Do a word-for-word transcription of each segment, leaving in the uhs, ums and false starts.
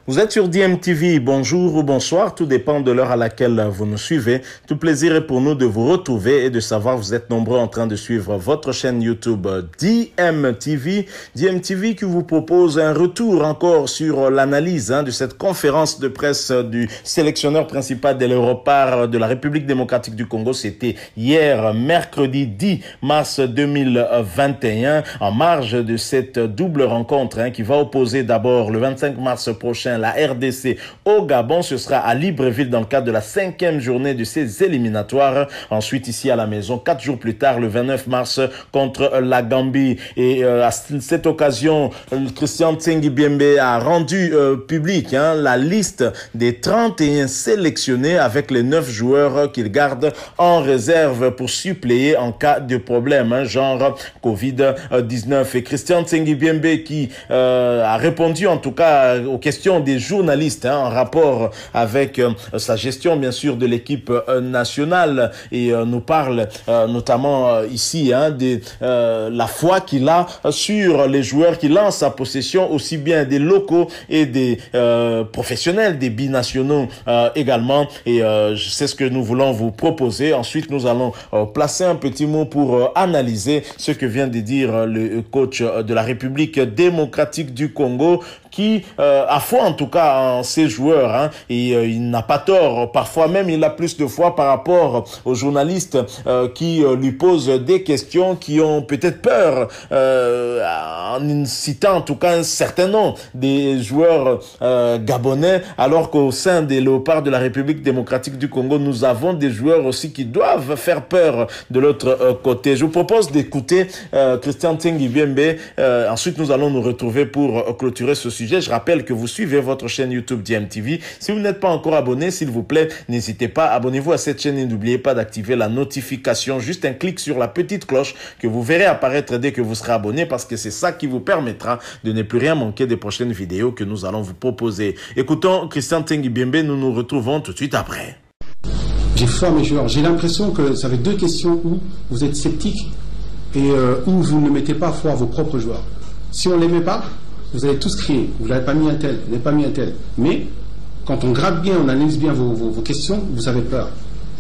Vous êtes sur D M T V, bonjour ou bonsoir, tout dépend de l'heure à laquelle vous nous suivez. Tout plaisir est pour nous de vous retrouver et de savoir que vous êtes nombreux en train de suivre votre chaîne YouTube D M T V. D M T V qui vous propose un retour encore sur l'analyse hein, de cette conférence de presse du sélectionneur principal de l'Europar de la République démocratique du Congo. C'était hier, mercredi dix mars deux mille vingt et un, en marge de cette double rencontre hein, qui va opposer d'abord le vingt-cinq mars prochain la R D C au Gabon. Ce sera à Libreville dans le cadre de la cinquième journée de ces éliminatoires. Ensuite, ici à la maison, quatre jours plus tard, le vingt-neuf mars, contre la Gambie. Et euh, à cette occasion, Christian Tsengi Biembe a rendu euh, public hein, la liste des trente et un sélectionnés avec les neuf joueurs qu'il garde en réserve pour suppléer en cas de problème, hein, genre Covid dix-neuf. Et Christian Tsengi Biembe qui euh, a répondu en tout cas aux questions des journalistes hein, en rapport avec euh, sa gestion bien sûr de l'équipe euh, nationale et euh, nous parle euh, notamment euh, ici hein, de euh, la foi qu'il a sur les joueurs qu'il a en sa possession, aussi bien des locaux et des euh, professionnels, des binationaux euh, également, et euh, c'est ce que nous voulons vous proposer. Ensuite nous allons euh, placer un petit mot pour euh, analyser ce que vient de dire euh, le coach de la République démocratique du Congo, qui euh, a foi en tout cas en ses joueurs hein, et euh, il n'a pas tort. Parfois même il a plus de foi par rapport aux journalistes euh, qui euh, lui posent des questions, qui ont peut-être peur euh, en citant en tout cas un certain nom des joueurs euh, gabonais, alors qu'au sein des Léopards de la République démocratique du Congo nous avons des joueurs aussi qui doivent faire peur de l'autre euh, côté. Je vous propose d'écouter euh, Christian Tsengi Biembe. Euh, ensuite nous allons nous retrouver pour euh, clôturer ce sujet. Je rappelle que vous suivez votre chaîne YouTube D M T V. Si vous n'êtes pas encore abonné, s'il vous plaît, n'hésitez pas, abonnez-vous à cette chaîne et n'oubliez pas d'activer la notification. Juste un clic sur la petite cloche que vous verrez apparaître dès que vous serez abonné, parce que c'est ça qui vous permettra de ne plus rien manquer des prochaines vidéos que nous allons vous proposer. Écoutons Christian Tsengi Biembe, nous nous retrouvons tout de suite après. J'ai foi mes joueurs. J'ai l'impression que ça fait deux questions où vous êtes sceptique et euh, où vous ne mettez pas foi à vos propres joueurs. Si on ne les met pas, vous allez tous crier, vous n'avez pas mis un tel, vous n'avez pas mis un tel. Mais quand on gratte bien, on analyse bien vos, vos, vos questions, vous avez peur.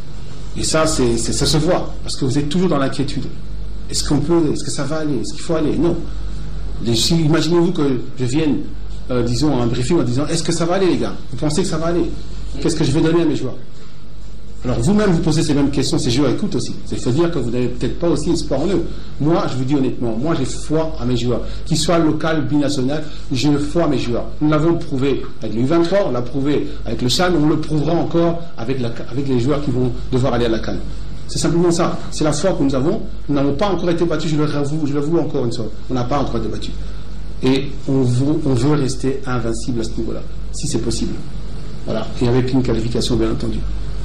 Et ça, c'est, c'est, ça se voit, parce que vous êtes toujours dans l'inquiétude. Est-ce qu'on peut, est-ce que ça va aller, est-ce qu'il faut aller? Non. Si, imaginez-vous que je vienne, euh, disons, à un briefing en disant, est-ce que ça va aller les gars? Vous pensez que ça va aller? Qu'est-ce que je vais donner à mes joueurs? Alors vous-même, vous posez ces mêmes questions, ces joueurs écoutent aussi. C'est-à-dire que vous n'avez peut-être pas aussi espoir en eux. Moi, je vous dis honnêtement, moi j'ai foi à mes joueurs. Qu'ils soient local, binational, j'ai foi à mes joueurs. Nous l'avons prouvé avec le U vingt-trois, on l'a prouvé avec le Chan, on le prouvera encore avec, la, avec les joueurs qui vont devoir aller à la CAN. C'est simplement ça. C'est la foi que nous avons. Nous n'avons pas encore été battus, je le l'avoue, je l'avoue encore une fois. On n'a pas encore été battus. Et on veut, on veut rester invincible à ce niveau-là, si c'est possible. Voilà. Et avec une qualification, bien entendu.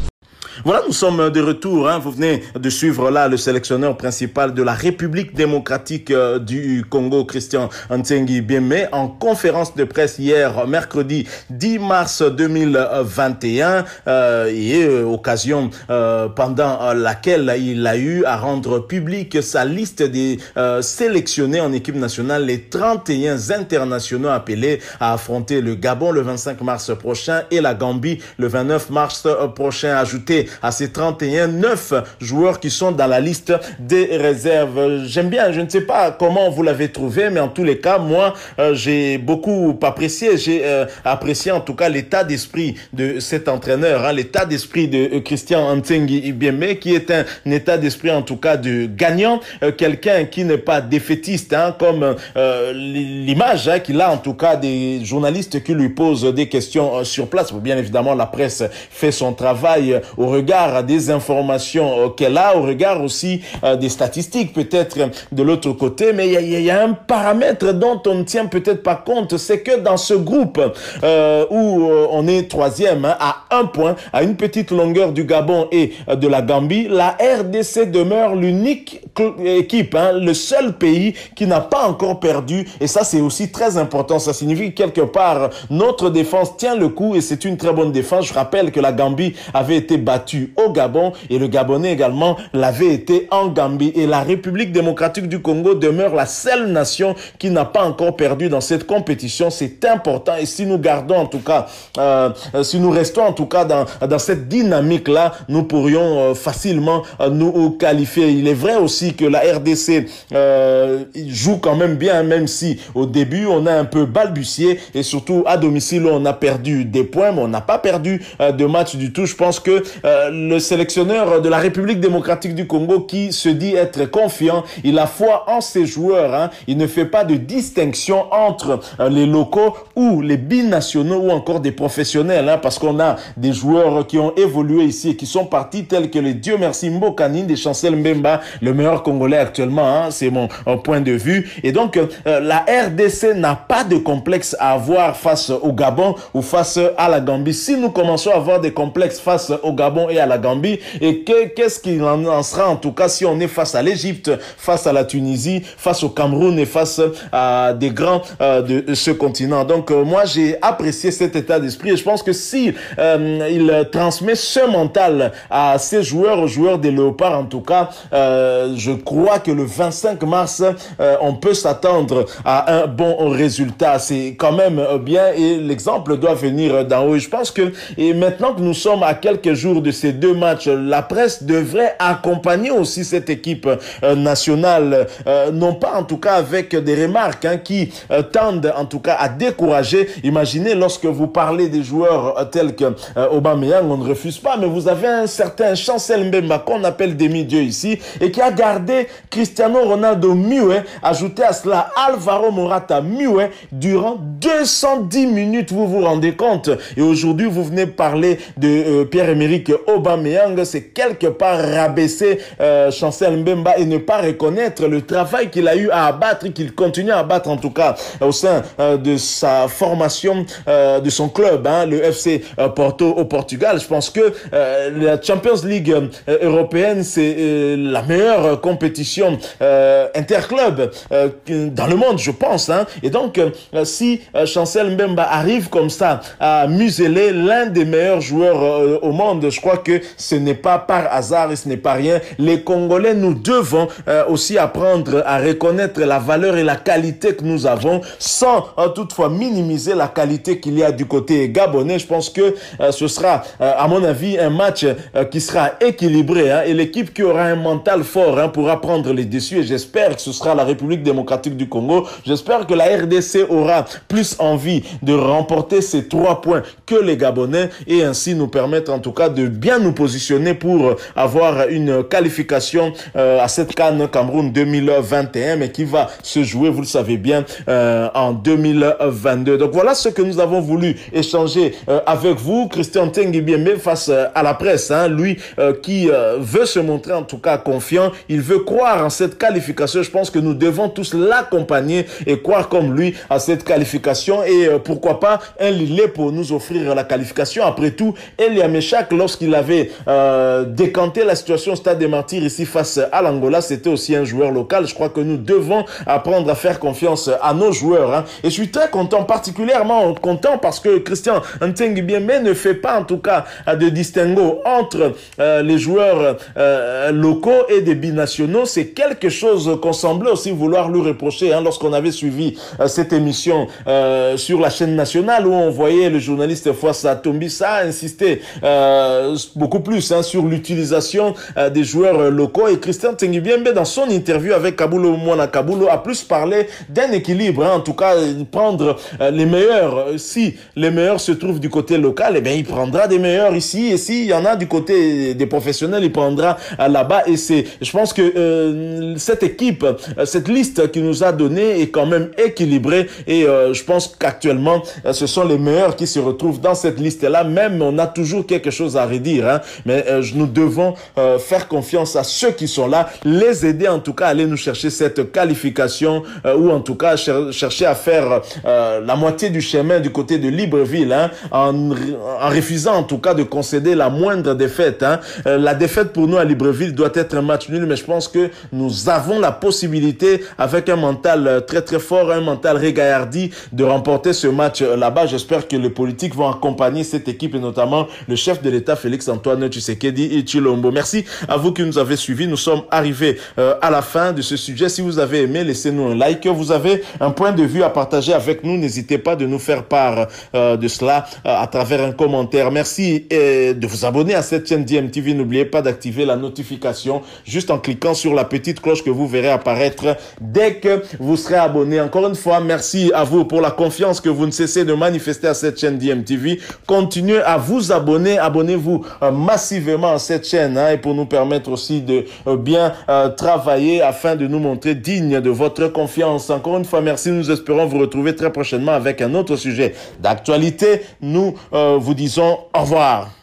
Voilà, nous sommes de retour. Hein. Vous venez de suivre là le sélectionneur principal de la République démocratique euh, du Congo, Christian Tsengi Biembe, en conférence de presse hier, mercredi dix mars deux mille vingt et un, euh, et euh, occasion euh, pendant laquelle il a eu à rendre public sa liste des euh, sélectionnés en équipe nationale, les trente et un internationaux appelés à affronter le Gabon le vingt-cinq mars prochain et la Gambie le vingt-neuf mars prochain. Ajouté à ces trente et un, neuf joueurs qui sont dans la liste des réserves. J'aime bien, je ne sais pas comment vous l'avez trouvé, mais en tous les cas, moi, euh, j'ai beaucoup apprécié, j'ai euh, apprécié en tout cas l'état d'esprit de cet entraîneur, hein, l'état d'esprit de euh, Christian Tsengi Biembe, qui est un, un état d'esprit en tout cas de gagnant, euh, quelqu'un qui n'est pas défaitiste, hein, comme euh, l'image hein, qu'il a en tout cas des journalistes qui lui posent des questions euh, sur place. Bien évidemment, la presse fait son travail au regard des informations qu'elle a, au regard aussi euh, des statistiques peut-être de l'autre côté, mais il y, y, y a un paramètre dont on ne tient peut-être pas compte, c'est que dans ce groupe euh, où euh, on est troisième hein, à un point, à une petite longueur du Gabon et euh, de la Gambie, la R D C demeure l'unique équipe, hein, le seul pays qui n'a pas encore perdu, et ça c'est aussi très important. Ça signifie que quelque part notre défense tient le coup et c'est une très bonne défense. Je rappelle que la Gambie avait été battue battu au Gabon et le Gabonais également l'avait été en Gambie. Et la République démocratique du Congo demeure la seule nation qui n'a pas encore perdu dans cette compétition. C'est important et si nous gardons en tout cas, euh, si nous restons en tout cas dans, dans cette dynamique-là, nous pourrions euh, facilement euh, nous qualifier. Il est vrai aussi que la R D C euh, joue quand même bien, même si au début on a un peu balbutié et surtout à domicile on a perdu des points, mais on n'a pas perdu euh, de match du tout. Je pense que euh, le sélectionneur de la République démocratique du Congo qui se dit être confiant, il a foi en ses joueurs, hein. Il ne fait pas de distinction entre euh, les locaux ou les binationaux ou encore des professionnels, hein, parce qu'on a des joueurs qui ont évolué ici et qui sont partis tels que les Dieu merci Mbokani, des Chancel Mbemba, le meilleur Congolais actuellement, hein, c'est mon euh, point de vue. Et donc euh, la R D C n'a pas de complexe à avoir face au Gabon ou face à la Gambie. Si nous commençons à avoir des complexes face au Gabon et à la Gambie, et que, qu'est-ce qu'il en, en sera en tout cas si on est face à l'Égypte, face à la Tunisie, face au Cameroun et face à des grands euh, de ce continent. Donc euh, moi j'ai apprécié cet état d'esprit et je pense que si euh, il transmet ce mental à ses joueurs, aux joueurs des Léopards en tout cas, euh, je crois que le vingt-cinq mars euh, on peut s'attendre à un bon résultat. C'est quand même bien et l'exemple doit venir d'en haut. Et je pense que et maintenant que nous sommes à quelques jours de ces deux matchs, la presse devrait accompagner aussi cette équipe euh, nationale, euh, non pas en tout cas avec des remarques hein, qui euh, tendent en tout cas à décourager. Imaginez lorsque vous parlez des joueurs euh, tels que euh, Aubameyang, on ne refuse pas, mais vous avez un certain Chancel Mbemba qu'on appelle demi-dieu ici et qui a gardé Cristiano Ronaldo muet, ajouté à cela Alvaro Morata muet durant deux cent dix minutes, vous vous rendez compte? Et aujourd'hui, vous venez parler de euh, Pierre-Emerick Aubameyang, c'est quelque part rabaisser euh, Chancel Mbemba et ne pas reconnaître le travail qu'il a eu à abattre et qu'il continue à abattre en tout cas euh, au sein euh, de sa formation, euh, de son club, hein, le F C euh, Porto au Portugal. Je pense que euh, la Champions League euh, européenne, c'est euh, la meilleure euh, compétition euh, interclub euh, dans le monde, je pense. Hein. Et donc, euh, si euh, Chancel Mbemba arrive comme ça à museler l'un des meilleurs joueurs euh, au monde, je crois que ce n'est pas par hasard et ce n'est pas rien. Les Congolais, nous devons euh, aussi apprendre à reconnaître la valeur et la qualité que nous avons sans euh, toutefois minimiser la qualité qu'il y a du côté gabonais. Je pense que euh, ce sera, euh, à mon avis, un match euh, qui sera équilibré hein, et l'équipe qui aura un mental fort hein, pourra prendre les dessus et j'espère que ce sera la République démocratique du Congo. J'espère que la R D C aura plus envie de remporter ces trois points que les Gabonais et ainsi nous permettre en tout cas de bien nous positionner pour avoir une qualification euh, à cette CAN Cameroun deux mille vingt et un mais qui va se jouer, vous le savez bien, euh, en deux mille vingt-deux. Donc voilà ce que nous avons voulu échanger euh, avec vous. Christian Tengibiembe face euh, à la presse, hein, lui euh, qui euh, veut se montrer en tout cas confiant, il veut croire en cette qualification. Je pense que nous devons tous l'accompagner et croire comme lui à cette qualification et euh, pourquoi pas un Lillet pour nous offrir la qualification. Après tout, Elia Meshak, lorsqu'il avait euh, décanté la situation au Stade des Martyrs ici face à l'Angola, c'était aussi un joueur local. Je crois que nous devons apprendre à faire confiance à nos joueurs. Hein. Et je suis très content, particulièrement content parce que Christian Tengibiembe ne fait pas en tout cas de distinguo entre euh, les joueurs euh, locaux et des binationaux. C'est quelque chose qu'on semblait aussi vouloir lui reprocher hein, lorsqu'on avait suivi euh, cette émission euh, sur la chaîne nationale où on voyait le journaliste Foissa Tombisa insister euh, beaucoup plus hein, sur l'utilisation euh, des joueurs locaux et Christian Tengibiembe dans son interview avec Kabulo Mwana Kabulo a plus parlé d'un équilibre, hein, en tout cas prendre euh, les meilleurs. Si les meilleurs se trouvent du côté local, eh bien il prendra des meilleurs ici et s'il y en a du côté des professionnels, il prendra euh, là-bas et c'est, je pense que euh, cette équipe, euh, cette liste qu'il nous a donnée est quand même équilibrée et euh, je pense qu'actuellement euh, ce sont les meilleurs qui se retrouvent dans cette liste-là. Même on a toujours quelque chose à redire, hein, mais euh, nous devons euh, faire confiance à ceux qui sont là, les aider en tout cas à aller nous chercher cette qualification euh, ou en tout cas cher chercher à faire euh, la moitié du chemin du côté de Libreville hein, en, en refusant en tout cas de concéder la moindre défaite. Hein. Euh, la défaite pour nous à Libreville doit être un match nul, mais je pense que nous avons la possibilité avec un mental très très fort, un mental régaillardi de remporter ce match là-bas. J'espère que les politiques vont accompagner cette équipe et notamment le chef de l'État Félix Félix-Antoine Tshisekedi et Tshilombo. Merci à vous qui nous avez suivis. Nous sommes arrivés euh, à la fin de ce sujet. Si vous avez aimé, laissez-nous un like. Vous avez un point de vue à partager avec nous. N'hésitez pas de nous faire part euh, de cela euh, à travers un commentaire. Merci euh, de vous abonner à cette chaîne D M T V. N'oubliez pas d'activer la notification juste en cliquant sur la petite cloche que vous verrez apparaître dès que vous serez abonné. Encore une fois, merci à vous pour la confiance que vous ne cessez de manifester à cette chaîne D M T V. Continuez à vous abonner. Abonnez-vous euh, massivement à cette chaîne hein, et pour nous permettre aussi de euh, bien euh, travailler afin de nous montrer dignes de votre confiance. Encore une fois, merci. Nous espérons vous retrouver très prochainement avec un autre sujet d'actualité. Nous euh, vous disons au revoir.